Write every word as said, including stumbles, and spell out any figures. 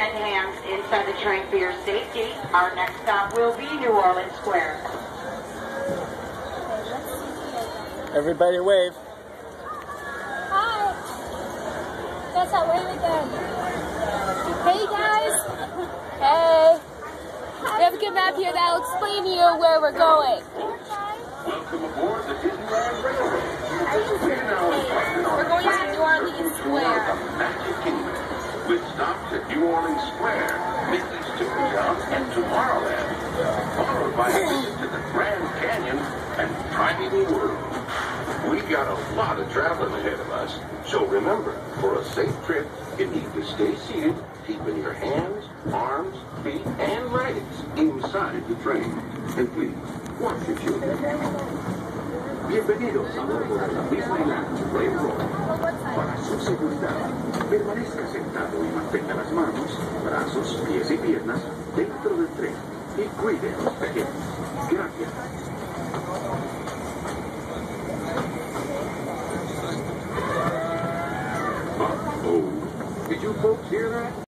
and hands inside the train for your safety. Our next stop will be New Orleans Square. Everybody wave. Hi. That's that wave again. Hey guys. Hey. We have a good map here that'll explain to you where we're going. Welcome aboard the Disneyland Railroad. We're going to New Orleans Square. Magic Kingdom, with stops at New Orleans Square, Mickey's Toontown, and Tomorrowland, followed by a visit to the Grand Canyon and Primeval World. We got a lot of traveling ahead of us, so remember, for a safe trip, you need to stay seated, keeping your hands, arms, feet, and legs inside the train. And please, watch your children. Bienvenidos a bordo de la Disneyland Railroad. Para su seguridad, permanezca sentado y mantenga las manos, brazos, pies y piernas dentro del tren y cuide a los pequeños. Gracias. Uh-oh. Did you folks hear that?